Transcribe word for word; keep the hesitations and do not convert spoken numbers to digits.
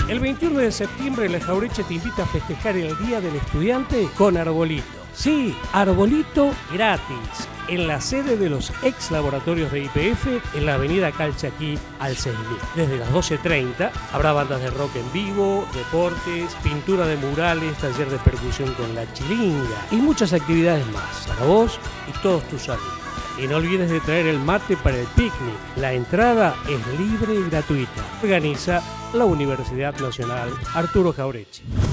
El veintiuno de septiembre la Jaureche te invita a festejar el Día del Estudiante con Arbolito. Sí, Arbolito gratis, en la sede de los ex laboratorios de I P F, en la avenida Calchaquí al seis mil. Desde las doce treinta habrá bandas de rock en vivo, deportes, pintura de murales, taller de percusión con la chilinga y muchas actividades más para vos y todos tus amigos. Y no olvides de traer el mate para el picnic. La entrada es libre y gratuita. Organiza la Universidad Nacional Arturo Jaureche.